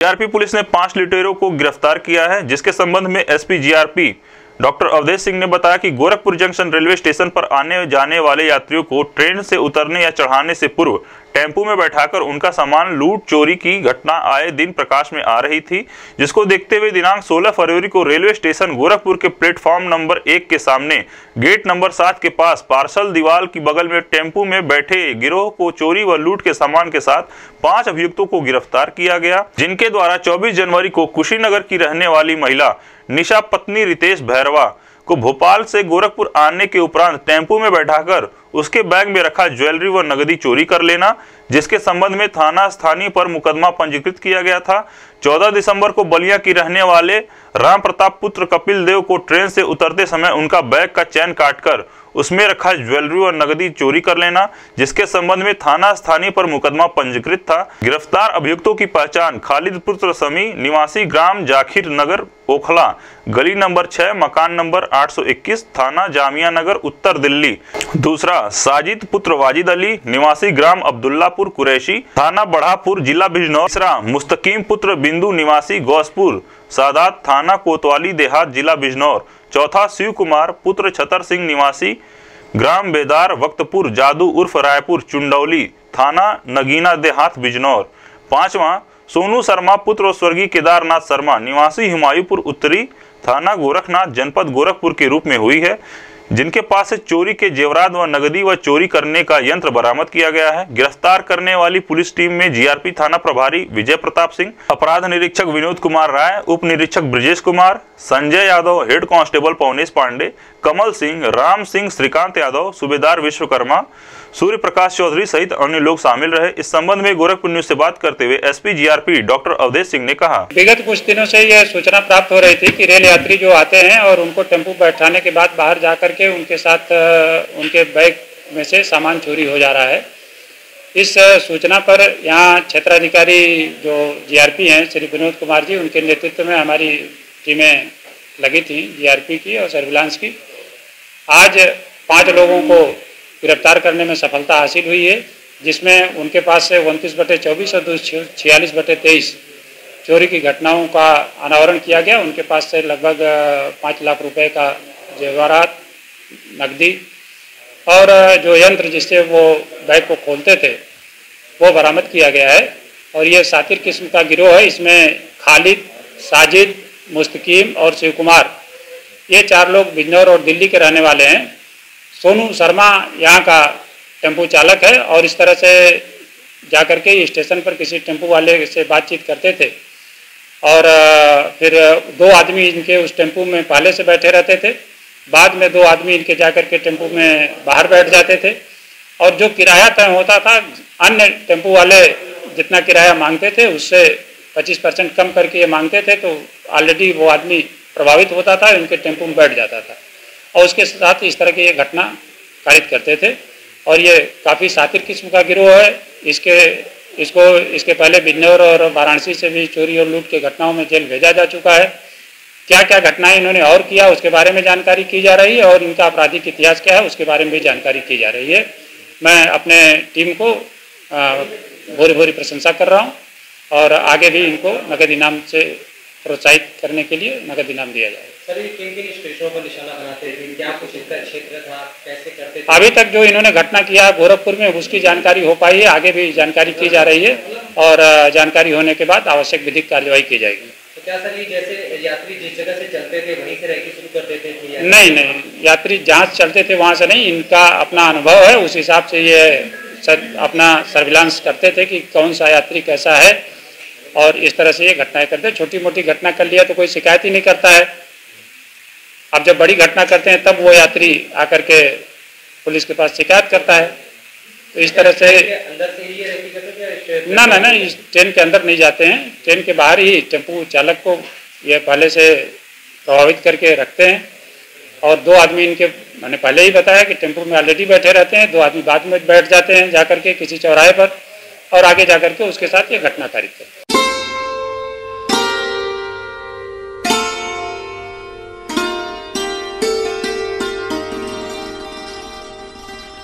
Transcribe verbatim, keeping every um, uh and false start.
GRP police ने पांच लुटेरों को गिरफ्तार किया है, जिसके संबंध में SP GRP doctor Awadhesh Singh ने बताया कि गोरखपुर जंक्शन रेलवे स्टेशन पर आने जाने वाले यात्रियों को ट्रेन से उतरने या चढ़ाने से पूर्व टेम्पो में बैठाकर उनका सामान लूट चोरी की घटना आए दिन प्रकाश में आ रही थी, जिसको देखते हुए दिनांक सोलह फरवरी को रेलवे स्टेशन गोरखपुर के प्लेटफॉर्म नंबर एक के सामने गेट नंबर सात के पास पार्सल दीवार की बगल में टेम्पो में बैठे गिरोह को चोरी व लूट के सामान के साथ पांच अभियुक्तों को गिरफ्तार किया गया, जिनके द्वारा चौबीस जनवरी को कुशीनगर की रहने वाली महिला निशा पत्नी रितेश भैरवा को भोपाल से गोरखपुर आने के उपरांत टेम्पो में बैठाकर उसके बैग में रखा ज्वेलरी व नगदी चोरी कर लेना, जिसके संबंध में थाना स्थानीय पर मुकदमा पंजीकृत किया गया था। चौदह दिसंबर को बलिया की रहने वाले राम प्रताप पुत्र कपिल देव को ट्रेन से उतरते समय उनका बैग का चैन काटकर उसमें रखा ज्वेलरी और नगदी चोरी कर लेना, जिसके संबंध में थाना स्थानीय पर मुकदमा पंजीकृत था। गिरफ्तार अभियुक्तों की पहचान खालिद पुत्र समी निवासी ग्राम जाखिर नगर ओखला गली नंबर छह मकान नंबर आठ सौ इक्कीस थाना जामिया नगर उत्तर दिल्ली। दूसरा साजिद पुत्र वाजिद अली निवासी ग्राम अब्दुल्लापुर कुरैशी थाना बढ़ापुर जिला बिजनौर। तीसरा मुस्तकीम पुत्र बिंदु निवासी गौसपुर सादात थाना कोतवाली देहात जिला बिजनौर। चौथा शिव कुमार पुत्र छतर सिंह निवासी ग्राम बेदार वक्तपुर जादू उर्फ रायपुर चुंडौली थाना नगीना देहात बिजनौर। पांचवा सोनू शर्मा पुत्र स्वर्गीय केदारनाथ शर्मा निवासी हुमायूंपुर उत्तरी थाना गोरखनाथ जनपद गोरखपुर के रूप में हुई है, जिनके पास से चोरी के जेवरात व नगदी व चोरी करने का यंत्र बरामद किया गया है। गिरफ्तार करने वाली पुलिस टीम में जीआरपी थाना प्रभारी विजय प्रताप सिंह, अपराध निरीक्षक विनोद कुमार राय, उप निरीक्षक ब्रजेश कुमार, संजय यादव, हेड कांस्टेबल पवनेश पांडे, कमल सिंह, राम सिंह, श्रीकांत यादव, सूबेदार विश्वकर्मा, सूर्य प्रकाश चौधरी सहित अन्य लोग शामिल रहे। इस संबंध में गोरखपुर न्यूज से बात करते हुए SP GRP doctor Awadhesh Singh ने कहा, विगत कुछ दिनों से यह सूचना प्राप्त हो रही थी कि रेल यात्री जो आते हैं और उनको टेम्पो बैठाने के बाद बाहर जाकर के उनके साथ उनके बैग में से सामान चोरी हो जा रहा है। इस सूचना पर यहाँ क्षेत्राधिकारी जो जीआरपी हैं श्री विनोद कुमार जी, उनके नेतृत्व में हमारी टीमें लगी थी जीआरपी की और सर्विलांस की। आज पाँच लोगों को गिरफ्तार करने में सफलता हासिल हुई है, जिसमें उनके पास से उनतीस बटे चौबीस और छियालीस बटे तेईस चोरी की घटनाओं का अनावरण किया गया। उनके पास से लगभग पाँच लाख रुपए का जेवरात, नकदी और जो यंत्र जिससे वो बैग को खोलते थे वो बरामद किया गया है। और ये सातिर किस्म का गिरोह है। इसमें खालिद, साजिद, मुस्तकीम और शिव कुमार ये चार लोग बिजनौर और दिल्ली के रहने वाले हैं। सोनू शर्मा यहाँ का टेम्पो चालक है और इस तरह से जाकर के स्टेशन पर किसी टेम्पो वाले से बातचीत करते थे और फिर दो आदमी इनके उस टेम्पो में पहले से बैठे रहते थे। बाद में दो आदमी इनके जाकर के टेम्पो में बाहर बैठ जाते थे और जो किराया तय होता था अन्य टेम्पो वाले जितना किराया मांगते थे उससे पच्चीस परसेंट कम करके ये मांगते थे, तो ऑलरेडी वो आदमी प्रभावित होता था, उनके टेम्पो में बैठ जाता था और उसके साथ इस तरह की ये घटना कारित करते थे। और ये काफ़ी सातिर किस्म का गिरोह है। इसके इसको इसके पहले बिजनौर और वाराणसी से भी चोरी और लूट के घटनाओं में जेल भेजा जा चुका है। क्या क्या घटनाएं इन्होंने और किया उसके बारे में जानकारी की जा रही है और इनका आपराधिक इतिहास क्या है उसके बारे में भी जानकारी की जा रही है। मैं अपने टीम को भोरी भोरी प्रशंसा कर रहा हूँ और आगे भी इनको नगद इनाम से प्रोत्साहित करने के लिए नगद इनाम दिया जाए। सर, ये किन किन स्टेशनों पर निशाना बनाते थे? क्या कुछ इनका क्षेत्र था? कैसे करते थे? अभी तक जो इन्होंने घटना किया गोरखपुर में उसकी जानकारी हो पाई है, आगे भी जानकारी की जा रही है और जानकारी होने के बाद आवश्यक विधिक कार्यवाही की जाएगी। तो क्या सर ये जैसे यात्री जिस जगह से चलते थे वहीं से रहकर शुरू कर देते थे? नहीं नहीं, यात्री जहाँ चलते थे वहाँ से नहीं, इनका अपना अनुभव है, उस हिसाब से ये सर अपना सर्विलांस करते थे कि कौन सा यात्री कैसा है और इस तरह से ये घटनाएं करते। छोटी मोटी घटना कर लिया तो कोई शिकायत ही नहीं करता है। अब जब बड़ी घटना करते हैं तब वो यात्री आकर के पुलिस के पास शिकायत करता है। तो इस तरह से अंदर से ही रहती करते ना ना ना इस ट्रेन के अंदर नहीं जाते हैं, ट्रेन के बाहर ही टेम्पो चालक को ये पहले से प्रभावित करके रखते हैं और दो आदमी इनके मैंने पहले ही बताया कि टेम्पो में ऑलरेडी बैठे रहते हैं, दो आदमी बाद में बैठ जाते हैं जाकर के किसी चौराहे पर और आगे जाकर के उसके साथ ये घटना कारित करते हैं।